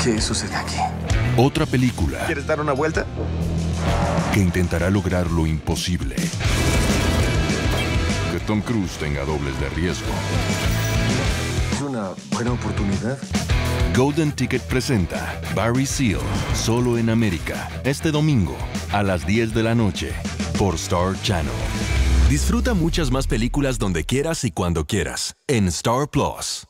¿Qué sucede aquí? Otra película ¿Quieres dar una vuelta? que intentará lograr lo imposible. Que Tom Cruise tenga dobles de riesgo. Es una buena oportunidad. Golden Ticket presenta Barry Seal, Solo en América, este domingo a las 10 de la noche por Star Channel. Disfruta muchas más películas donde quieras y cuando quieras en Star Plus.